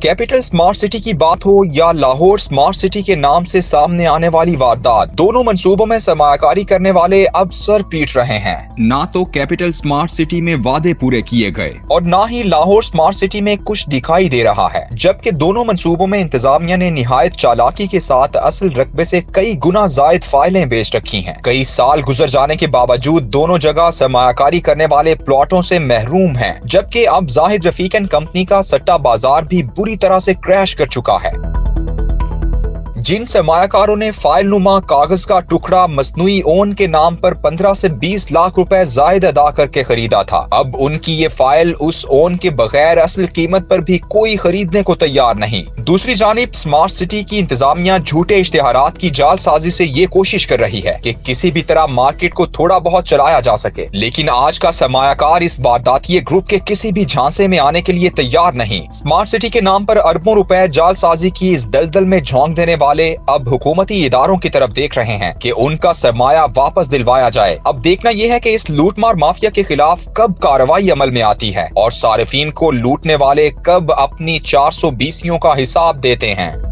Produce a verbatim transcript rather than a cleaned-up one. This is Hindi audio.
कैपिटल स्मार्ट सिटी की बात हो या लाहौर स्मार्ट सिटी के नाम से सामने आने वाली वारदात, दोनों मंसूबों में सरमायाकारी करने वाले अब सर पीट रहे हैं। ना तो कैपिटल स्मार्ट सिटी में वादे पूरे किए गए और ना ही लाहौर स्मार्ट सिटी में कुछ दिखाई दे रहा है, जबकि दोनों मंसूबों में इंतजामिया ने निहायत चालाकी के साथ असल रकबे से कई गुना जायद फाइलें बेच रखी हैं। कई साल गुजर जाने के बावजूद दोनों जगह सरमायाकारी करने वाले प्लॉटों से महरूम हैं, जबकि अब जाहिद रफीक एंड कंपनी का सट्टा बाजार भी बुरी तरह से क्रैश कर चुका है। जिन सरमायाकारों ने फाइल नुमा कागज का टुकड़ा मसनूई ओन के नाम पर पंद्रह से बीस लाख रुपए जायद अदा करके खरीदा था, अब उनकी ये फाइल उस ओन के बगैर असल कीमत पर भी कोई खरीदने को तैयार नहीं। दूसरी जानिब स्मार्ट सिटी की इंतजामिया झूठे इश्तिहारात की जालसाजी से ये कोशिश कर रही है कि किसी भी तरह मार्केट को थोड़ा बहुत चलाया जा सके, लेकिन आज का सरमायाकार इस वारदातिये ग्रुप के किसी भी झांसे में आने के लिए तैयार नहीं। स्मार्ट सिटी के नाम पर अरबों रुपए जालसाजी की इस दलदल में झोंक देने वाले अब हुकूमती इदारों की तरफ देख रहे हैं कि उनका सरमाया वापस दिलवाया जाए। अब देखना यह है कि इस लूटमार माफिया के खिलाफ कब कार्रवाई अमल में आती है और सारिफीन को लूटने वाले कब अपनी चार सौ बीसियों का हिसाब देते हैं।